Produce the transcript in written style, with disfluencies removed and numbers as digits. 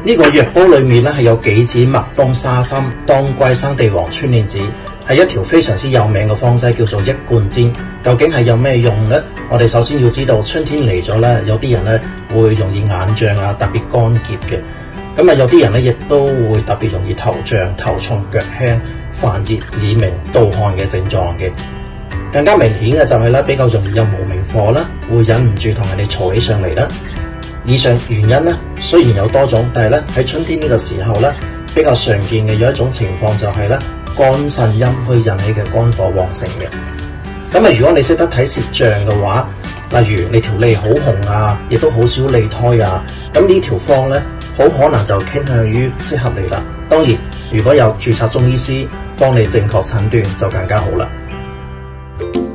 呢個藥煲裏面咧係有杞子、麥冬、沙參、當歸、生地黃、川蓮子，係一條非常之有名嘅方劑，叫做一貫煎。究竟係有咩用呢？我哋首先要知道，春天嚟咗咧，有啲人咧會容易眼脹啊，特別乾澀嘅。咁啊，有啲人咧亦都會特別容易頭脹、頭重、腳輕、煩熱、耳鳴、盜汗嘅症狀嘅。更加明顯嘅就係咧，比較容易有無名火啦，會忍唔住同人哋嘈起上嚟啦。以上原因咧雖然有多種，但係咧喺春天呢個時候咧比較常見嘅有一種情況就係咧肝腎陰虛引起嘅肝火旺盛嘅。咁啊，如果你識得睇舌象嘅話，例如你條脷好紅啊，亦都好少脷苔啊，咁呢條方咧好可能就傾向於適合你啦。當然，如果有註冊中醫師幫你正確診斷就更加好啦。